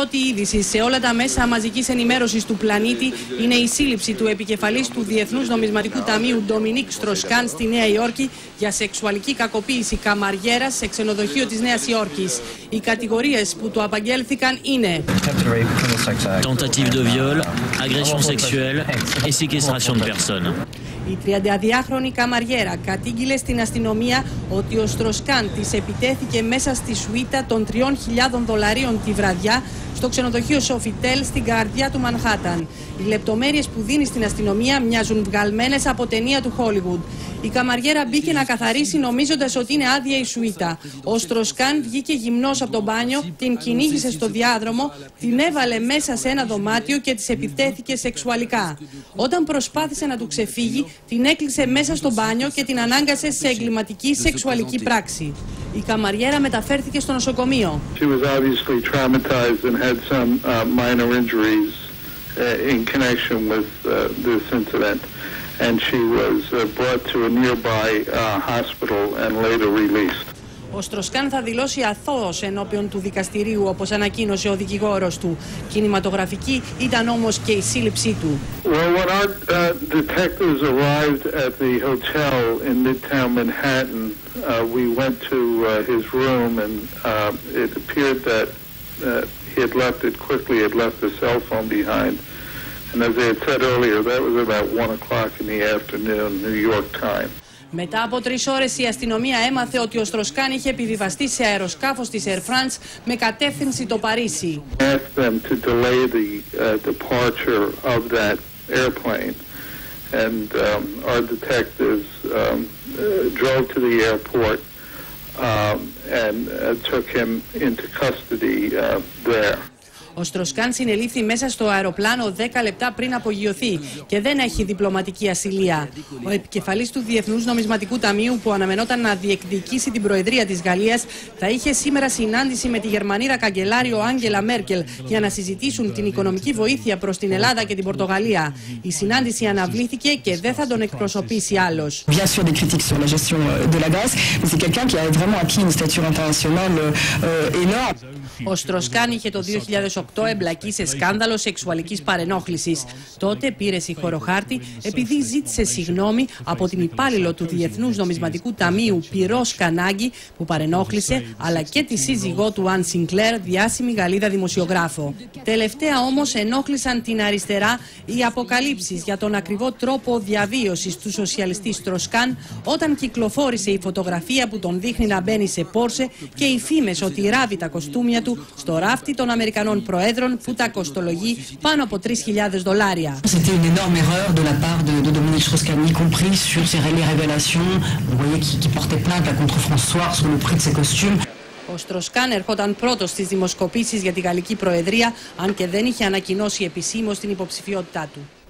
πρώτη είδηση σε όλα τα μέσα μαζικής ενημέρωσης του πλανήτη είναι η σύλληψη του επικεφαλής του Διεθνούς Νομισματικού Ταμείου Ντομινίκ Στροσκάν στη Νέα Υόρκη για σεξουαλική κακοποίηση καμαριέρας σε ξενοδοχείο της Νέας Υόρκης. Οι κατηγορίες που του απαγγέλθηκαν είναι tentative de viol, agression sexuelle et séquestration de personnes. Η 32χρονη καμαριέρα κατήγγειλε στην αστυνομία ότι ο Στροσκάν της επιτέθηκε μέσα στη σουίτα των $3.000 τη βραδιά στο ξενοδοχείο Sofitel στην καρδιά του Μανχάταν. Οι λεπτομέρειες που δίνει στην αστυνομία μοιάζουν βγαλμένες από ταινία του Hollywood. Η καμαριέρα μπήκε να καθαρίσει νομίζοντας ότι είναι άδεια η σουίτα. Ο Στροσκάν βγήκε γυμνός από το μπάνιο, την κυνήγησε στο διάδρομο, την έβαλε μέσα σε ένα δωμάτιο και της επιτέθηκε σεξουαλικά. Όταν προσπάθησε να του ξεφύγει, την έκλεισε μέσα στο μπάνιο και την ανάγκασε σε εγκληματική σεξουαλική πράξη. Η καμαριέρα μεταφέρθηκε στο νοσοκομείο. Had some minor injuries in connection with this incident, and she was brought to a nearby hospital and later released. Ο Στροσκάν θα δηλώσει αθώος ενώπιον του δικαστηρίου, όπως ανακοίνωσε ο δικηγόρος του. Κινηματογραφική ήταν όμως και η σύλληψή του. Well, when our detectives arrived at the hotel in Midtown Manhattan, we went to his room, and it appeared that he had left it quickly, had left the cell phone behind. And as I had said earlier, that was about 1 o'clock in the afternoon, New York time. Μετά από 3 ώρες η αστυνομία έμαθε ότι ο Στροσκάν είχε επιβιβαστεί σε αεροσκάφος της Air France με κατεύθυνση το Παρίσι. Asked them to delay the departure of that airplane, and our detectives drove to the airport and took him into custody there. Ο Στροσκάν συνελήφθη μέσα στο αεροπλάνο 10 λεπτά πριν απογειωθεί και δεν έχει διπλωματική ασυλία. Ο επικεφαλής του Διεθνούς Νομισματικού Ταμείου, που αναμενόταν να διεκδικήσει την Προεδρία της Γαλλίας, θα είχε σήμερα συνάντηση με τη Γερμανίδα καγκελάριο Άγγελα Μέρκελ για να συζητήσουν την οικονομική βοήθεια προς την Ελλάδα και την Πορτογαλία. Η συνάντηση αναβλήθηκε και δεν θα τον εκπροσωπήσει άλλος. Ο Στροσκάν είχε το 2008 εμπλακεί σε σκάνδαλο σεξουαλικής παρενόχλησης. Τότε πήρε συγχωροχάρτη επειδή ζήτησε συγγνώμη από την υπάλληλο του Διεθνούς Νομισματικού Ταμείου Πυρός Κανάγκη που παρενόχλησε, αλλά και τη σύζυγό του Αν Σινκλέρ, διάσημη Γαλλίδα δημοσιογράφο. Τελευταία όμως ενόχλησαν την αριστερά οι αποκαλύψεις για τον ακριβό τρόπο διαβίωσης του σοσιαλιστή Στροσκάν όταν κυκλοφόρησε η φωτογραφία που τον δείχνει να μπαίνει σε Πόρσε και οι φήμες ότι ράβει τα κοστούμια του στο ράφτη των Αμερικανών Προέδρων που τα κοστολογεί πάνω από $3.000. C'était une énorme erreur de la part de Dominique Strauss-Kahn, y compris sur les révélations. Vous voyez qui portait plainte contre François sur le prix de ses costumes. Ο Στροσκάν ερχόταν πρώτος στις δημοσκοπήσεις για τη Γαλλική Προεδρία, αν και δεν είχε ανακοινώσει επισήμως την υποψηφιότητά του.